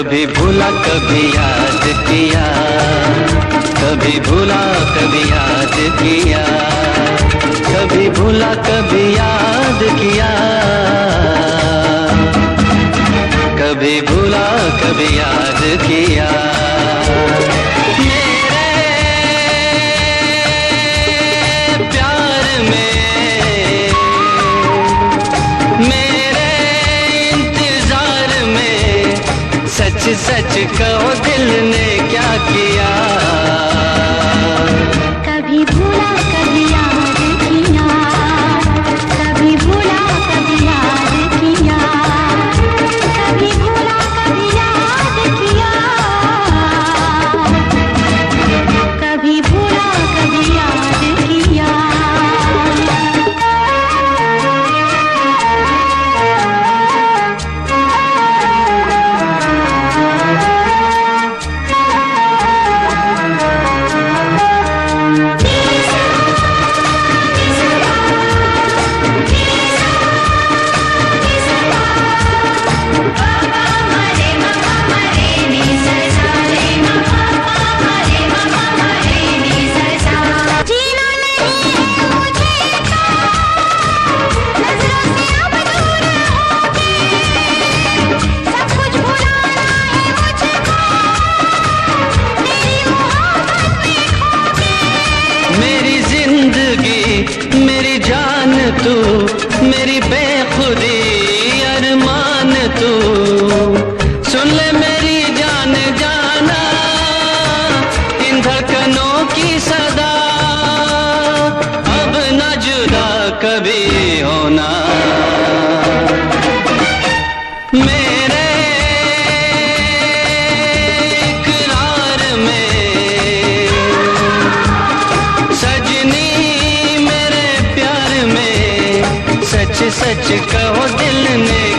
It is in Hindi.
कभी भूला कभी याद किया, कभी भूला कभी याद किया, कभी भूला कभी याद किया, कभी भूला कभी याद किया। सच सच कहो दिल ने क्या किया। कभी भूला कभी याद किया, कभी भूला कभी याद किया, कभी भूला कभी याद किया, कभी भूला कभी याद किया। मेरी जान तू, मेरी बेखुदी अरमान तू, सुन ले मेरी जान जाना इन धड़कनों की सदा, अब न जुदा कभी होना। मेरे इकरार में सजनी, सच सच कहो दिल ने